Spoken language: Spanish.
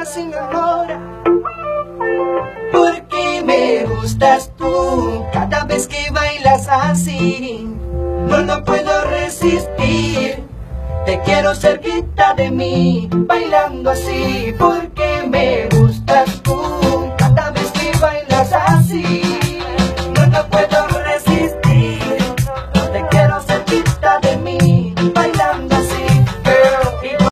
más enamora. Porque me gustas tú cada vez que bailas así. No puedo resistir. Te quiero cerquita de mí, bailando así. Porque me